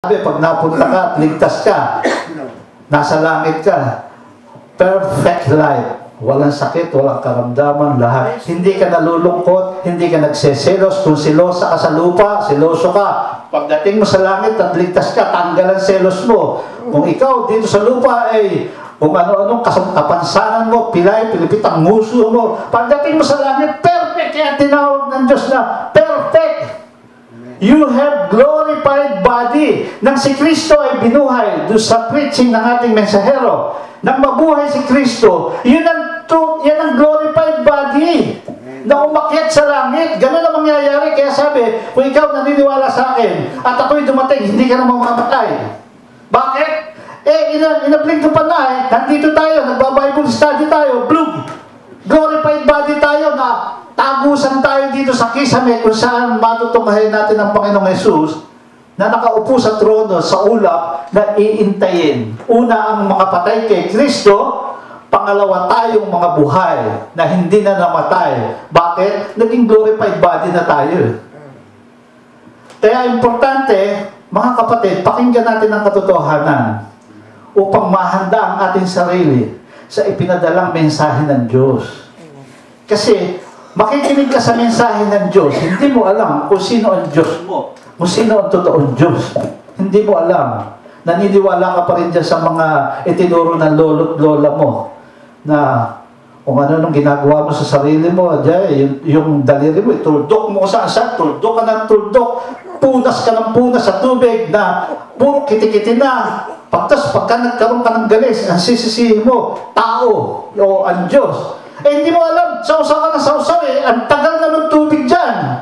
pag napunta ka at ligtas ka, nasa langit ka, perfect life. Walang sakit, walang karamdaman, lahat. Hindi ka nalulungkot, hindi ka nagseselos. Kung silosa ka sa lupa, siloso ka. Pagdating mo sa langit at ligtas ka, tanggal ang selos mo. Kung ikaw dito sa lupa ay kung ano-anong kapansanan mo, pilay, pilipit ang nguso mo, pagdating mo sa langit, perfect. Kaya tinawag ng Diyos na perfect. You have glorified body. Nang si Kristo ay binuhay doon sa preaching ng ating mensahero, nang mabuhay si Kristo, yan ang glorified body na umakyat sa langit. Ganun ang mangyayari. Kaya sabi, kung ikaw naniniwala sa akin at ako'y dumating, hindi ka na mamamatay. Bakit? Inablink ko pa na nandito tayo, nagba-Bible study tayo, blue, glorified body tayo na tagusan tayo dito sa kisame kung saan matutunghayin natin ang Panginoong Jesus na nakaupo sa trono, sa ulap, na iintayin. Una ang makapatay kay Kristo, pangalawa tayong mga buhay na hindi na namatay. Bakit? Naging glorified body na tayo. Kaya importante, mga kapatid, pakinggan natin ang katotohanan upang mahanda ang ating sarili sa ipinadalang mensahe ng Diyos. Kasi, makikinig ka sa mensahe ng Diyos, hindi mo alam kung sino ang Diyos mo, kung sino ang totoong Diyos. Hindi mo alam. Naniniwala ka pa rin dyan sa mga itinuro ng lolo't lola mo na kung ano nung ginagawa mo sa sarili mo, dyan, yung daliri mo, tuldok mo saan, tuldok ka ng tuldok, punas ka ng punas sa tubig na puro kitikiti na. Pagka nagkaroon ka ng galis, ang sisisihin mo, tao o ang Diyos. Hindi mo alam, sausaw ka na sausaw ang tagal na ng tubig dyan.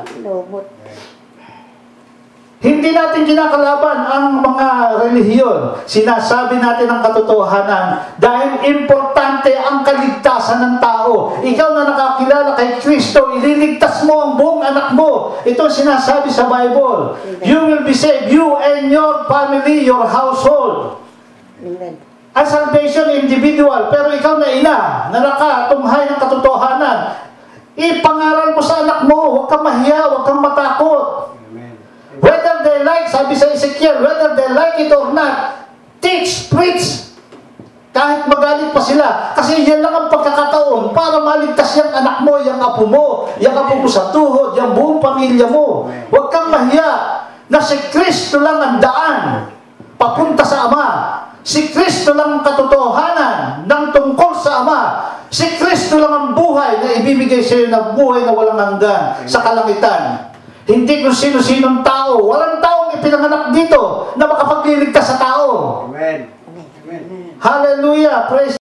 Hindi natin kinakalaban ang mga relihiyon. Sinasabi natin ang katotohanan dahil importante ang kaligtasan ng tao. Ikaw na nakakilala kay Kristo, ililigtas mo ang buong anak mo. Ito sinasabi sa Bible. You will be saved, you and your family, your household. Amen. Ang salvation individual, pero ikaw na ina, na nakatunghay ng katotohanan, ipangaral mo sa anak mo, huwag kang mahiya, huwag kang matakot. Whether they like, sabi sa Ezekiel, whether they like it or not, teach, preach. Kahit magalit pa sila. Kasi yan lang ang pagkakataon para maligtas yung anak mo, yung apo mo, yung apo mo sa tuhod, yung buong pamilya mo. Huwag kang mahiya na si Kristo lang ang daan papunta sa Ama. Si Kristo lang ang katotohanan ng tungkol sa Ama. Si Kristo lang ang buhay na ibibigay sa iyo na buhay na walang hanggan sa kalangitan. Hindi kung sino-sinong tao. Walang taong ipinanganak dito na makapagliligtas sa tao. Amen. Amen. Hallelujah. Praise